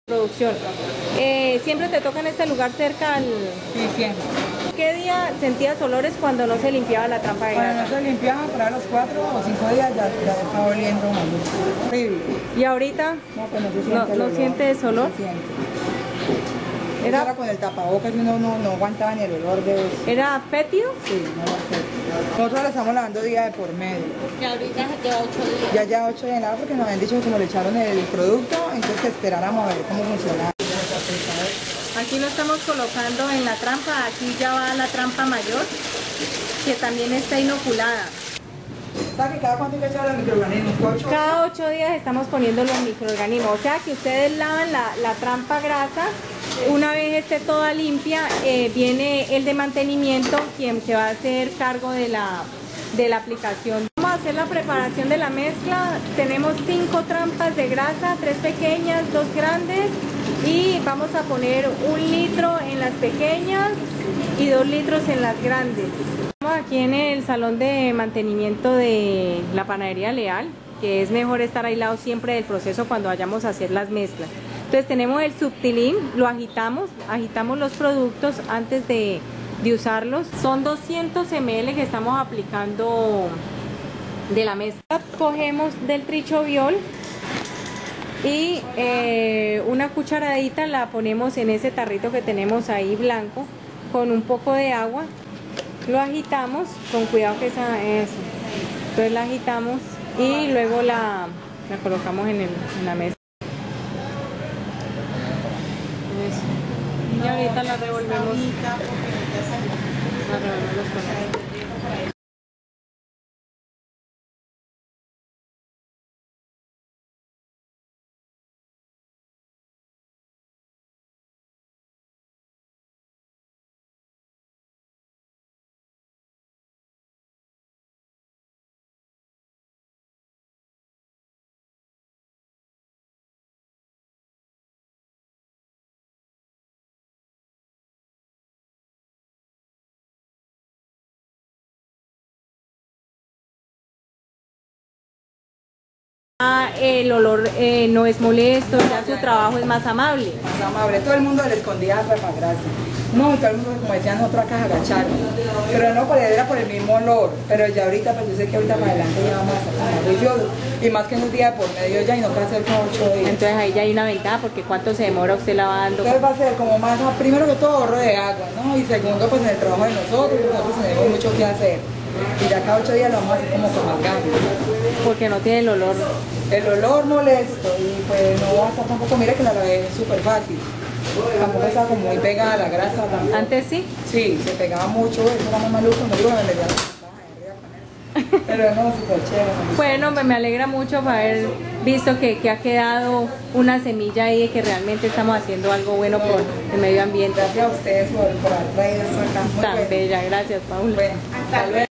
Producción. ¿Siempre te toca en este lugar cerca al...? Sí, siempre. ¿Qué día sentías olores cuando no se limpiaba la trampa de grasa? Cuando no se limpiaba, para los 4 o 5 días ya estaba oliendo horrible. ¿Y ahorita? No, pues no se siente el olor. ¿No sientes olor? No se siente. Era con el tapabocas y uno no aguantaba ni el olor de eso. ¿Era fétido? Sí, no era fétido. Nosotros le estamos lavando día de por medio. Y ahorita se queda 8 días. Ya 8 días nada porque nos habían dicho que como le echaron el producto, entonces que esperáramos a ver cómo funcionaba. Aquí lo estamos colocando en la trampa, aquí ya va la trampa mayor, que también está inoculada. ¿Sabes que cada cuánto hay que echar los microorganismos? Cada 8 días estamos poniendo los microorganismos, o sea que ustedes lavan la trampa grasa, una vez esté toda limpia, viene el de mantenimiento, quien se va a hacer cargo de la aplicación. Vamos a hacer la preparación de la mezcla, tenemos 5 trampas de grasa, 3 pequeñas, 2 grandes, y vamos a poner 1 litro en las pequeñas y 2 litros en las grandes. Estamos aquí en el salón de mantenimiento de la panadería Leal, que es mejor estar aislado siempre del proceso cuando vayamos a hacer las mezclas. Entonces tenemos el subtilín, lo agitamos los productos antes de usarlos. Son 200 ml que estamos aplicando de la mezcla. Cogemos del trichobiol y una cucharadita la ponemos en ese tarrito que tenemos ahí blanco con un poco de agua. Lo agitamos con cuidado que eso. Entonces la agitamos y luego la colocamos en la mesa. Eso. Y ahorita la revolvemos. La revolvemos con esto. El olor no es molesto, ya su trabajo es más amable. Más amable, todo el mundo le escondía la trampa grasa. No, y todo el mundo, como decían nosotros acá, agacharnos. Pero no, era por el mismo olor. Pero ya ahorita, pues yo sé que ahorita para adelante ya vamos a estar más juiciosos. Y más que en un día por medio ya y no puede ser como 8 días. Entonces ahí ya hay una ventaja, porque ¿cuánto se demora usted lavando? Entonces va a ser como más, primero que todo ahorro de agua, ¿no? Y segundo, pues en el trabajo de nosotros tenemos mucho que hacer. Y ya cada 8 días lo vamos a hacer como con más ganas. Porque no tiene el olor. El olor molesto y pues no va a estar tampoco, mire que la lavé súper fácil. Tampoco estaba como muy pegada la grasa tampoco. ¿Antes sí? Sí, se pegaba mucho, eso era muy maluco, me digo, me metía la con eso. Pero no, súper chévere. Bueno, me alegra mucho haber visto que ha quedado una semilla ahí de que realmente estamos haciendo algo bueno por el medio ambiente. Gracias a ustedes por haber traído eso acá. Tan bella, gracias Paula. Bueno, hasta luego.